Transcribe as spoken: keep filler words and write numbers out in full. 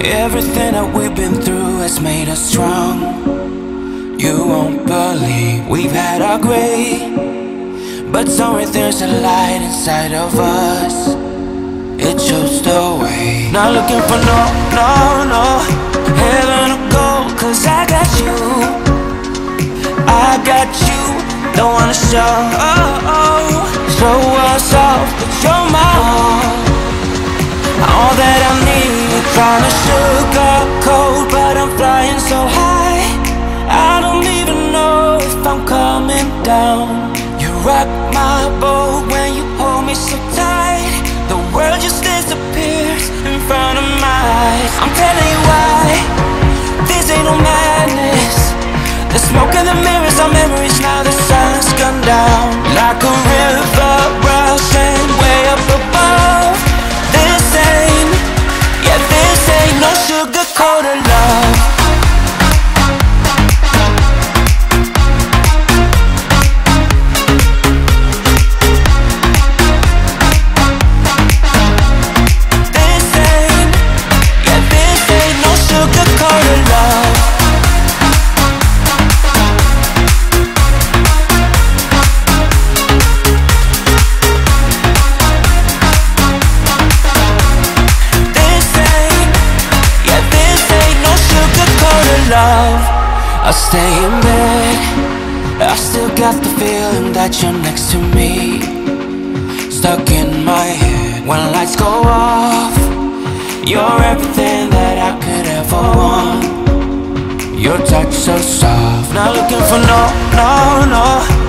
Everything that we've been through has made us strong. You won't believe we've had our gray, but somewhere there's a light inside of us. It shows the way. Not looking for no, no, no heaven or gold, cause I got you. I got you. Don't wanna show, oh, oh, show us off, but you're my all. All that I need. Trying to sugarcoat, but I'm flying so high, I don't even know if I'm coming down. You rock my boat when you hold me so tight. The world just disappears in front of my eyes. I'm telling you why, this ain't no madness. The smoke and the mirrors are memories. Now the sun's gone down, like a river rushing way up above. This ain't, yeah, this ain't no sugar-coated love. This ain't, yeah, this ain't no sugar-coated love. Love, I stay in bed, I still got the feeling that you're next to me, stuck in my head. When lights go off, you're everything that I could ever want. Your touch so soft. Not looking for no, no, no